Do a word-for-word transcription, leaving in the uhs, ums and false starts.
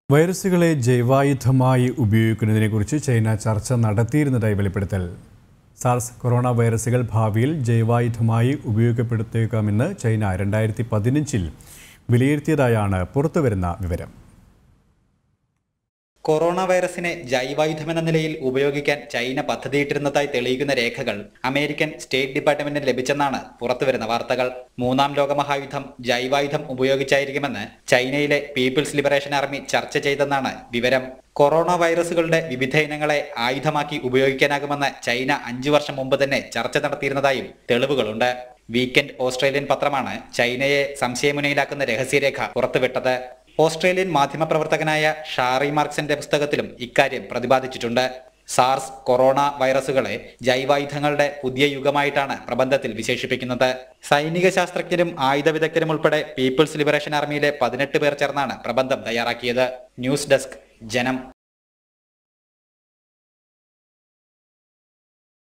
വൈറസുകളെ ജൈവായുധമായി ഉപയോഗിക്കുന്നതിനെക്കുറിച്ച് China ചർച്ച നടത്തിയിരുന്നതായി വെളിപ്പെടുത്തൽ. SARS corona വൈറസുകൾ ഭാവിയിൽ ജൈവായുധമായി ഉപയോഗപ്പെടുത്തേക്കാമെന്ന് ചൈന രണ്ടായിരത്തി പതിനഞ്ചിൽ വിലയിരുത്തിയതായാണ് പുറത്തുവരുന്ന വിവരം. കൊറോണ വൈറസിനെ ജൈവായുധമെന്ന നിലയിൽ ഉപയോഗിക്കാൻ ചൈന പദ്ധതിയിട്ടിരുന്നതായി തെളിയിക്കുന്ന രേഖകൾ അമേരിക്കൻ സ്റ്റേറ്റ് ഡിപ്പാർട്ട്മെന്റിന് ലഭിച്ചെന്നാണ് പുറത്തുവരുന്ന വാർത്തകൾ. മൂന്നാം ലോകമഹായുദ്ധം ജൈവായുധം ഉപയോഗിച്ചായിരിക്കുമെന്ന് ചൈനയിലെ പീപ്പിൾസ് ലിബറേഷൻ ആർമി ചർച്ച ചെയ്തെന്നാണ് വിവരം. കൊറോണ വൈറസുകളുടെ വിവിധ ഇനങ്ങളെ ആയുധമാക്കി ഉപയോഗിക്കാനാകുമെന്ന് ചൈന അഞ്ചു വർഷം മുമ്പ് തന്നെ ചർച്ച നടത്തിയിരുന്നതായും തെളിവുകളുണ്ട്. വീക്കെൻഡ് ഓസ്ട്രേലിയൻ പത്രമാണ് ചൈനയെ സംശയമുനയിലാക്കുന്ന രഹസ്യരേഖ പുറത്തുവിട്ടത്. ഓസ്ട്രേലിയൻ മാധ്യമപ്രവർത്തകനായ ഷാറി മാർക്സിന്റെ പുസ്തകത്തിലും ഇക്കാര്യം പ്രതിപാദിച്ചിട്ടുണ്ട്. സാർസ് കൊറോണ വൈറസുകളെ ജൈവായുധങ്ങളുടെ പുതിയ യുഗമായിട്ടാണ് പ്രബന്ധത്തിൽ വിശേഷിപ്പിക്കുന്നത്. സൈനിക ശാസ്ത്രജ്ഞരും ആയുധ വിദഗ്ധരും ഉൾപ്പെടെ പീപ്പിൾസ് ലിബറേഷൻ ആർമിയിലെ പതിനെട്ട് പേർ ചേർന്നാണ് പ്രബന്ധം തയ്യാറാക്കിയത്. ന്യൂസ് ഡെസ്ക്, ജനം.